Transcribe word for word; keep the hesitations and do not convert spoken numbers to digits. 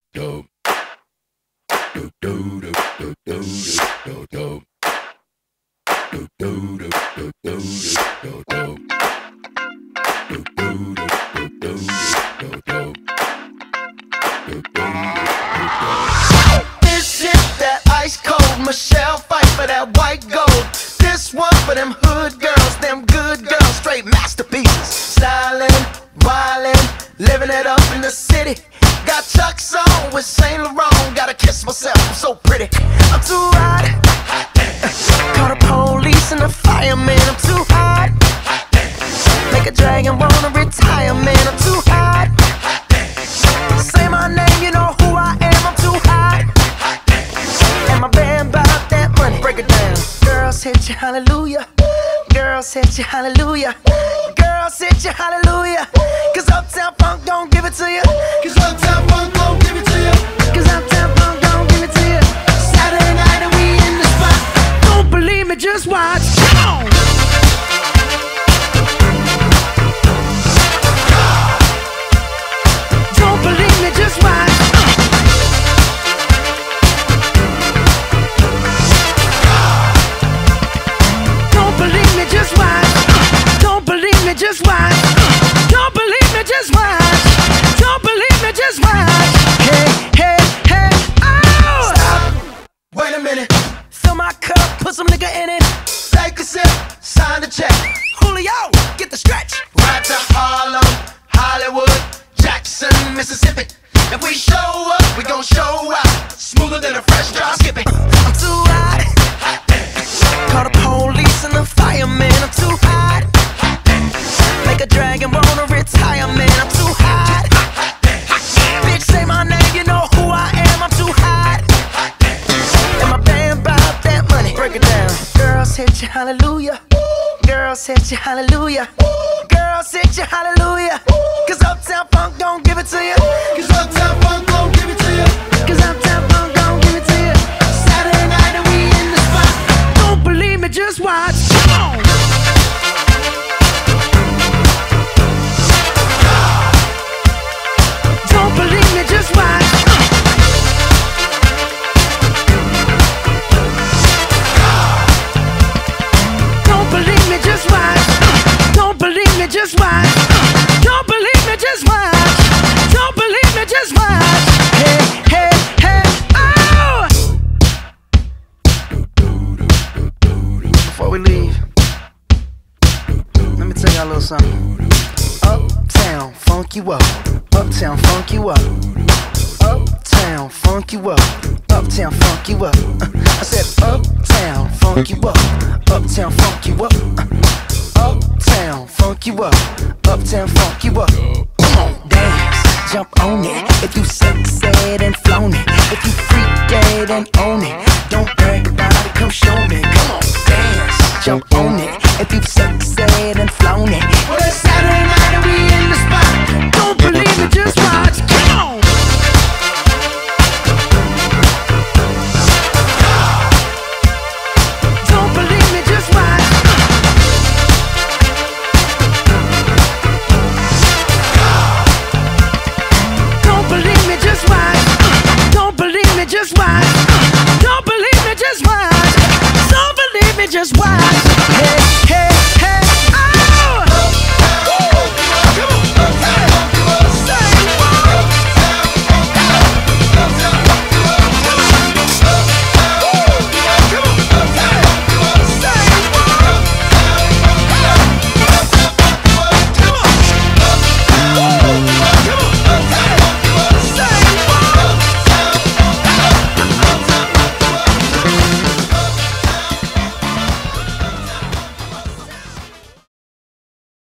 This shit that ice cold, Michelle fight for that white gold. This one for them hood girls, them good girls, straight masterpieces. Stylin', wildin', living it up in the city. Got Chuck's on with Saint Laurent, gotta kiss myself, I'm so pretty. I'm too hot. Call the police and the fireman, I'm too hot. Make a dragon wanna retire, man, I'm too hot. Say my name, you know who I am, I'm too hot. And my band bout that money, break it down. Girls hit you, hallelujah. Girls hit you, hallelujah. Girls hit you, hallelujah. Cause Uptown Funk don't give it to you. Cause Uptown Funk don't give it to you. Cause Uptown Funk don't give it to you. Saturday night and we in the spot. Don't believe me, just watch. Come on. Don't believe me, just watch. Don't believe me, just watch. Don't believe me, just watch. Don't believe me, just watch. Don't believe me, just watch. Hey, hey, hey, oh! Stop. Wait a minute. Fill my cup, put some nigga in it. Take a sip, sign the check. Julio, get the stretch. Right to Harlem, Hollywood, Jackson, Mississippi. If we show up, we gon' show out. Smoother than a fresh drop skipping. I'm too hot. Call the police and the fireman, I'm too hot. Make a dragon wanna retire, man, I'm too hot. Bitch, say my name, you know who I am, I'm too hot. And my band bout that money, break it down. Girls hit you, hallelujah. Girls hit you, hallelujah. Girls hit you, hallelujah. Cause Uptown Funk don't give it to you. Cause Uptown Funk don't give it to you. Cause Uptown Funk don't give it to you. Saturday night and we in the spot. Don't believe me, just watch. Come on. Don't believe me, just watch. Don't believe me, just watch. Don't believe me, just watch. Don't believe me, just watch. Don't believe me, just watch. Hey, hey, hey, oh! Before we leave, let me tell y'all a little something. Uptown, funk you up. Uptown, funk you up. Uptown, funk you up. Uptown, funk you up. I said uptown, funk you up. Uptown, funk you up. Uptown, funk you up. Uptown, funk you up. Come on, dance, jump on it. If you sexed and flown it, if you freaked and own it, don't brag about it, come show me. Come on, dance, jump on it. If you sexed and